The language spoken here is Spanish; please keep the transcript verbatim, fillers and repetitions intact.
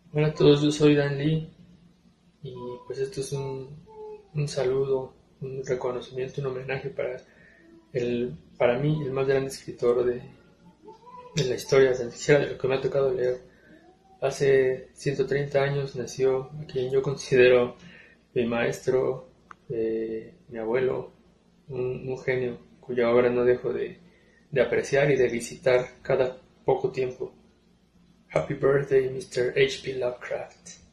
Hola a todos, yo soy Dan Lee y pues esto es un, un saludo, un reconocimiento, un homenaje para el, para mí, el más grande escritor de, de la historia, de, siquiera de lo que me ha tocado leer. Hace ciento treinta años nació a quien yo considero mi maestro, eh, mi abuelo, un, un genio cuya obra no dejo de, de apreciar y de visitar cada poco tiempo. Happy birthday, mister H P Lovecraft.